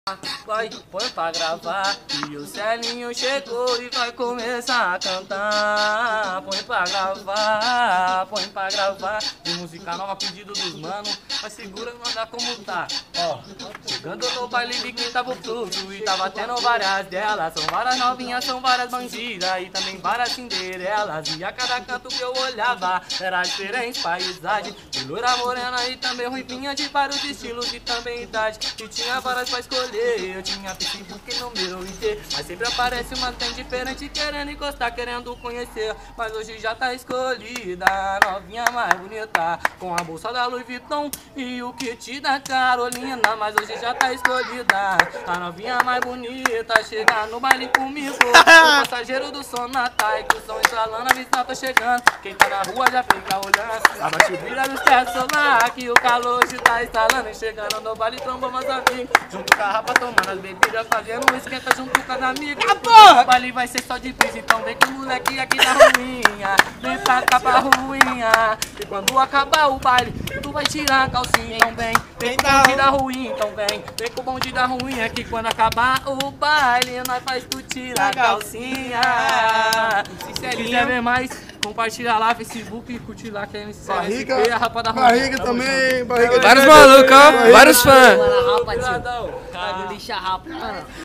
Vai, põe pra gravar. E o Celinho chegou e vai começar a cantar. Põe pra gravar, põe pra gravar. De música nova, pedido dos mano. Mas segura e manda como tá. Ó, chegando no baile de quem tava o fluxo e tava tendo várias delas. São várias novinhas, são várias bandidas e também várias cinderelas. E a cada canto que eu olhava era diferente paisagem. De loira morena e também ruivinha de vários estilos e também idade. E tinha várias pra escolher. Eu tinha Facebook, número ID, mas sempre aparece uma tem diferente querendo encostar, querendo conhecer. Mas hoje já tá escolhida, a novinha mais bonita, com a bolsa da Louis Vuitton e o kit da Carolina. Mas hoje já tá escolhida, a novinha mais bonita, chega no baile comigo. O passageiro do som na que o som estralando, a visão tá chegando. Quem tá na rua já fica olhando, abaixa o brilho do teto solar, que o calor hoje tá instalando. E chegando no baile trombou meus amigos, junto com a rapa tomando as bebidas, fazendo um esquenta junto com as amigas. O baile vai ser só de brisa, então vem com o moleque aqui da ruinha, vem pra cá pra ruinha. E quando acabar o baile, tu vai tirar a calcinha, então vem com o bonde da ruim, então vem com o bonde da ruinha. Que quando acabar o baile, nós faz tu tirar a calcinha. Se quiser ver mais, compartilha lá, Facebook, curte lá que é MC Barriga, a rapa da ruim. Barriga também, barriga. Vários malucos, ó, vários fãs. Cara, deixa a rapa.